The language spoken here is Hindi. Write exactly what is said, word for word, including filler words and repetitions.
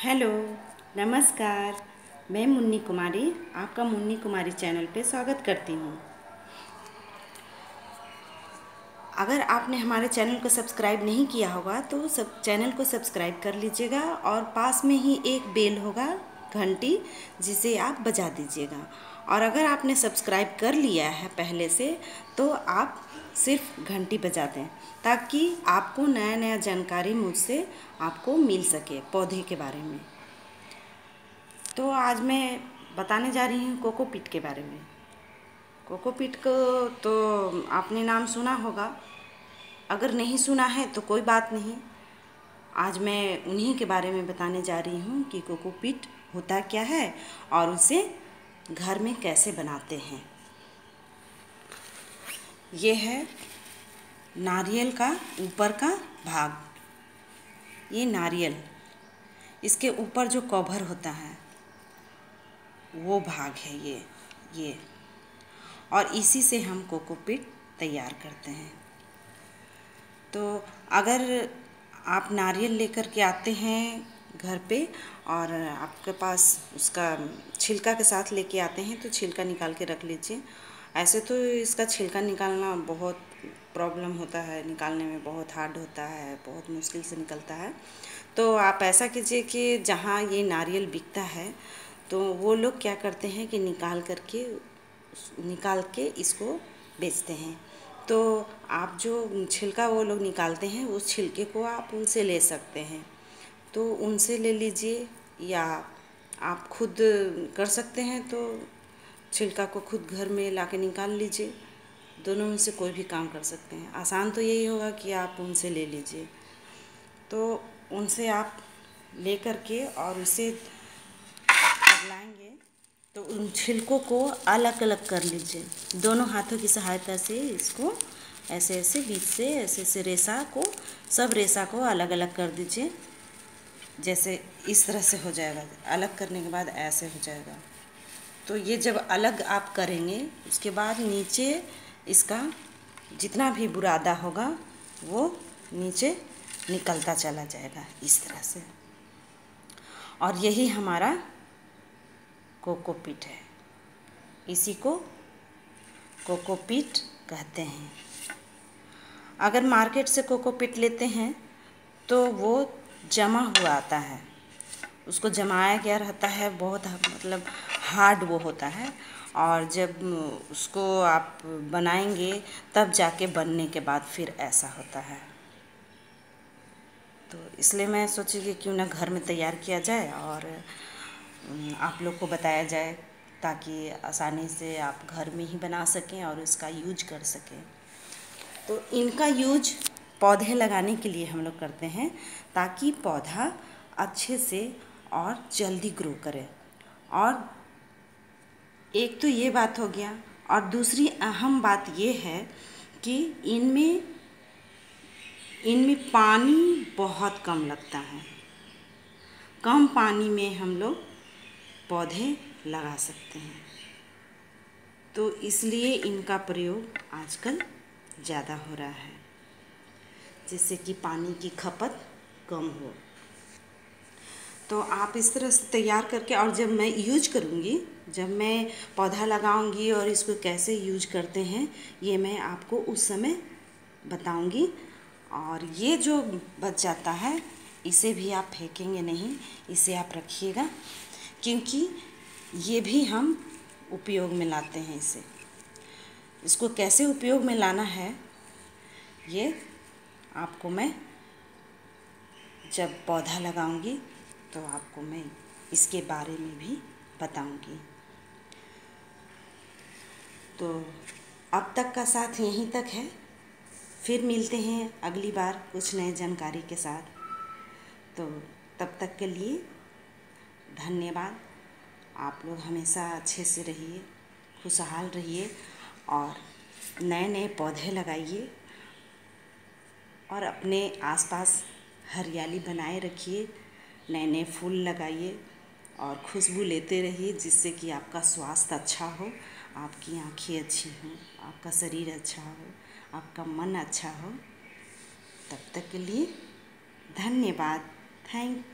हेलो, नमस्कार। मैं मुन्नी कुमारी आपका मुन्नी कुमारी चैनल पे स्वागत करती हूँ। अगर आपने हमारे चैनल को सब्सक्राइब नहीं किया होगा तो सब चैनल को सब्सक्राइब कर लीजिएगा और पास में ही एक बेल होगा घंटी, जिसे आप बजा दीजिएगा। और अगर आपने सब्सक्राइब कर लिया है पहले से तो आप सिर्फ घंटी बजा दें, ताकि आपको नया नया जानकारी मुझसे आपको मिल सके पौधे के बारे में। तो आज मैं बताने जा रही हूँ कोकोपीट के बारे में। कोकोपीट को तो आपने नाम सुना होगा, अगर नहीं सुना है तो कोई बात नहीं। आज मैं उन्हीं के बारे में बताने जा रही हूँ कि कोकोपीट होता क्या है और उसे घर में कैसे बनाते हैं। ये है नारियल का ऊपर का भाग। ये नारियल, इसके ऊपर जो कवर होता है वो भाग है ये ये और इसी से हम कोकोपीट तैयार करते हैं। तो अगर आप नारियल लेकर के आते हैं घर पे और आपके पास उसका छिलका के साथ लेके आते हैं तो छिलका निकाल के रख लीजिए। ऐसे तो इसका छिलका निकालना बहुत प्रॉब्लम होता है, निकालने में बहुत हार्ड होता है, बहुत मुश्किल से निकलता है। तो आप ऐसा कीजिए कि जहाँ ये नारियल बिकता है तो वो लोग क्या करते हैं कि निकाल करके निकाल के इसको बेचते हैं। तो आप जो छिलका वो लोग निकालते हैं उस छिलके को आप उनसे ले सकते हैं, तो उनसे ले लीजिए, या आप खुद कर सकते हैं तो छिलका को खुद घर में लाके निकाल लीजिए। दोनों में से कोई भी काम कर सकते हैं। आसान तो यही होगा कि आप उनसे ले लीजिए। तो उनसे आप ले करके और उसे लाएंगे तो उन छिलकों को अलग अलग कर लीजिए। दोनों हाथों की सहायता से इसको ऐसे ऐसे बीच से ऐसे ऐसे रेशा को सब रेशा को अलग अलग कर दीजिए। जैसे इस तरह से हो जाएगा। अलग करने के बाद ऐसे हो जाएगा। तो ये जब अलग आप करेंगे उसके बाद नीचे इसका जितना भी बुरादा होगा वो नीचे निकलता चला जाएगा इस तरह से। और यही हमारा कोकोपीट है। इसी को कोकोपीट कहते हैं। अगर मार्केट से कोकोपीट लेते हैं तो वो जमा हुआ आता है, उसको जमाया गया रहता है, बहुत मतलब हार्ड वो होता है। और जब उसको आप बनाएंगे तब जाके बनने के बाद फिर ऐसा होता है। तो इसलिए मैं सोची कि क्यों ना घर में तैयार किया जाए और आप लोग को बताया जाए, ताकि आसानी से आप घर में ही बना सकें और इसका यूज कर सकें। तो इनका यूज पौधे लगाने के लिए हम लोग करते हैं, ताकि पौधा अच्छे से और जल्दी ग्रो करे। और एक तो ये बात हो गया, और दूसरी अहम बात ये है कि इनमें इनमें पानी बहुत कम लगता है। कम पानी में हम लोग पौधे लगा सकते हैं। तो इसलिए इनका प्रयोग आजकल ज़्यादा हो रहा है, जिससे कि पानी की खपत कम हो। तो आप इस तरह से तैयार करके, और जब मैं यूज करूँगी, जब मैं पौधा लगाऊंगी और इसको कैसे यूज करते हैं ये मैं आपको उस समय बताऊंगी। और ये जो बच जाता है इसे भी आप फेंकेंगे नहीं, इसे आप रखिएगा, क्योंकि ये भी हम उपयोग में लाते हैं। इसे इसको कैसे उपयोग में लाना है ये आपको मैं जब पौधा लगाऊंगी तो आपको मैं इसके बारे में भी बताऊंगी। तो अब तक का साथ यहीं तक है। फिर मिलते हैं अगली बार कुछ नए जानकारी के साथ। तो तब तक के लिए धन्यवाद। आप लोग हमेशा अच्छे से रहिए, खुशहाल रहिए और नए नए पौधे लगाइए और अपने आसपास हरियाली बनाए रखिए। नए नए फूल लगाइए और खुशबू लेते रहिए, जिससे कि आपका स्वास्थ्य अच्छा हो, आपकी आँखें अच्छी हों, आपका शरीर अच्छा हो, आपका मन अच्छा हो। तब तक के लिए धन्यवाद। थैंक